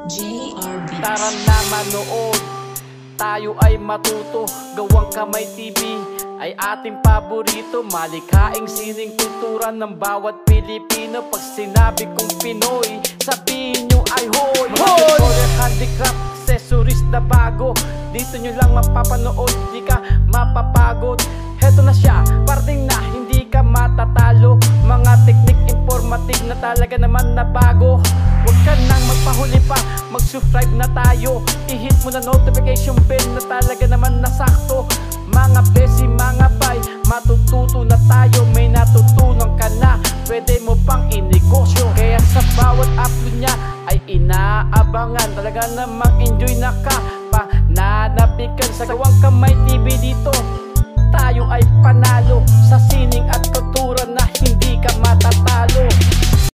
JRB. Tara na manood, tayo ay matuto. Gawang Kamay TV ay ating paborito. Malikhaing sining kultura ng bawat Pilipino. Pag sinabi kong Pinoy, sabihin nyo ay hoy! Hoy! Handicraft, accessories na bago, dito nyo lang mapapanood, di ka mapapagod. Heto na siya, parating na, hindi ka matatalo. Mga teknik informative na talaga naman na bago. Huwag ka nang magpahuli pa, mag-subscribe na tayo. I-hit mo na notification bell na talaga naman nasakto. Mga besi, mga bay, matututo na tayo. May natutunan ka na, pwede mo pang inegosyo. Kaya sa bawat upload niya ay inaabangan. Talaga namang enjoy na ka, pananabikan. Sa Gawang Kamay TV dito tayo ay panalo sa sining at kultura